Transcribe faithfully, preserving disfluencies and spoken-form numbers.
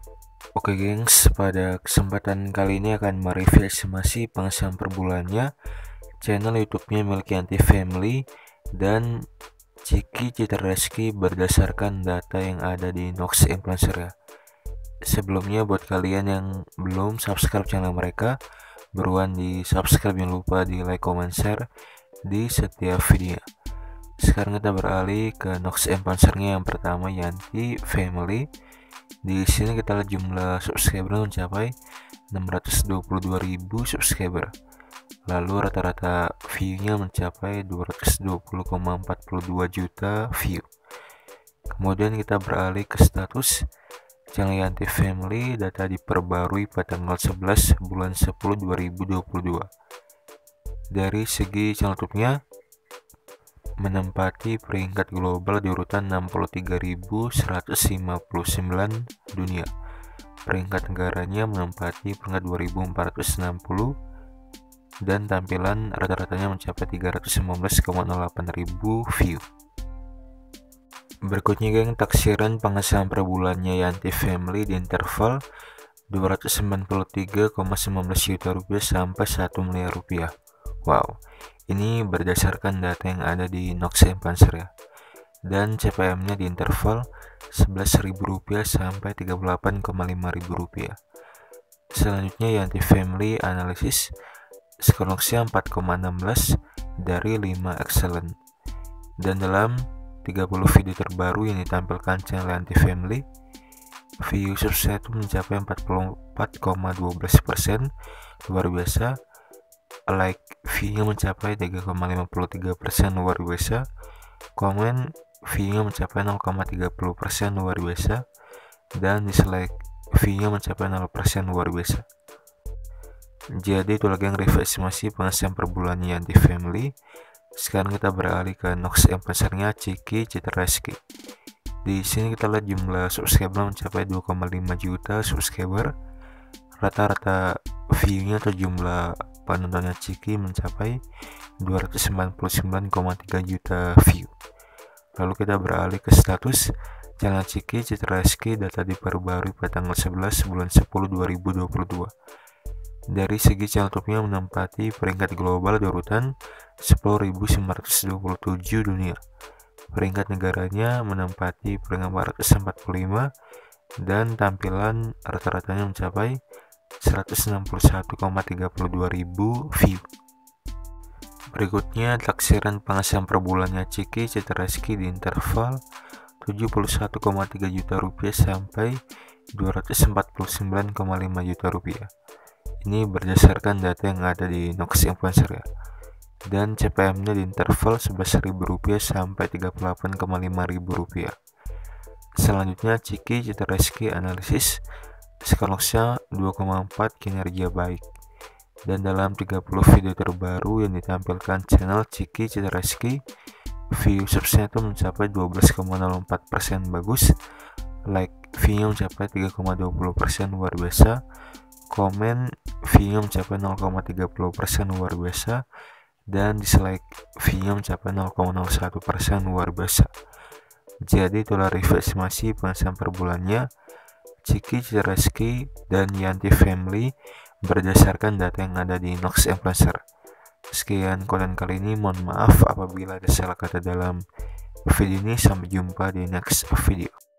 Oke gengs, pada kesempatan kali ini akan mereview estimasi penghasilan per bulannya channel YouTube-nya milik Yanti Family dan Ciki Citra Reski berdasarkan data yang ada di Nox Influencer ya. Sebelumnya buat kalian yang belum subscribe channel mereka, buruan di subscribe, jangan lupa di like, comment, share di setiap video. Sekarang kita beralih ke Nox Influencer-nya yang pertama, Yanti Family. Di sini kita lihat jumlah subscriber mencapai enam ratus dua puluh dua ribu subscriber. Lalu rata-rata view-nya mencapai dua ratus dua puluh koma empat dua juta view. Kemudian kita beralih ke status channel Yanti Family. Data diperbarui pada tanggal sebelas bulan sepuluh dua ribu dua puluh dua. Dari segi channel YouTube-nya menempati peringkat global di urutan enam puluh tiga ribu seratus lima puluh sembilan dunia. Peringkat negaranya menempati peringkat dua ribu empat ratus enam puluh dan tampilan rata-ratanya mencapai tiga ratus sembilan belas koma nol delapan ribu view. Berikutnya geng, taksiran penghasilan per bulannya Yanti Family di interval dua ratus sembilan puluh tiga koma satu sembilan juta rupiah sampai satu miliar rupiah. Wow, ini berdasarkan data yang ada di Nox Influencer ya. Dan C P M-nya di interval sebelas ribu rupiah sampai tiga puluh delapan koma lima ribu rupiah. Selanjutnya Yanti Family analisis skor Nox-nya empat koma satu enam dari lima excellent. Dan dalam tiga puluh video terbaru yang ditampilkan channel Yanti Family, view subscribe itu mencapai empat puluh empat koma satu dua persen, luar biasa. Like view-nya mencapai tiga koma lima tiga persen, luar biasa. Komen view-nya mencapai nol koma tiga nol persen, luar biasa. Dan dislike view-nya mencapai nol persen, luar biasa. Jadi itu lagi yang review estimasi penghasilan per bulannya Yanti Family. Sekarang kita beralih ke Nox Influencer-nya Ciki Citra Reski. Di sini kita lihat jumlah subscriber mencapai dua koma lima juta subscriber. Rata-rata view-nya atau jumlah penontonnya Ciki mencapai dua ratus sembilan puluh sembilan koma tiga juta view. Lalu kita beralih ke status channel Ciki Citra Reski. Data diperbarui pada tanggal sebelas bulan sepuluh dua ribu dua puluh dua. Dari segi channel YouTube-nya menempati peringkat global di urutan sepuluh ribu sembilan ratus dua puluh tujuh dunia. Peringkat negaranya menempati peringkat empat ratus empat puluh lima dan tampilan rata-ratanya mencapai seratus enam puluh satu koma tiga dua ribu view. Berikutnya taksiran penghasilan per bulannya Ciki Citra Reski di interval tujuh puluh satu koma tiga juta rupiah sampai dua ratus empat puluh sembilan koma lima juta rupiah. Ini berdasarkan data yang ada di Nox Influencer ya. Dan C P M-nya di interval sebelas ribu rupiah sampai tiga puluh delapan koma lima ribu rupiah. Selanjutnya Ciki Citra Reski analisis skor Nox-nya dua koma empat, kinerja baik. Dan dalam tiga puluh video terbaru yang ditampilkan channel Ciki Citra Reski, view subsnya itu mencapai dua belas koma nol empat persen, bagus. Like view-nya mencapai tiga koma dua puluh persen, luar biasa. Komen view-nya mencapai nol koma tiga puluh persen, luar biasa. Dan dislike view-nya mencapai nol koma nol satu persen, luar biasa. Jadi itulah review estimasi penghasilan per bulannya Ciki Citra Reski dan Yanti Family berdasarkan data yang ada di Nox Influencer. Sekian konten kali ini, mohon maaf apabila ada salah kata dalam video ini. Sampai jumpa di next video.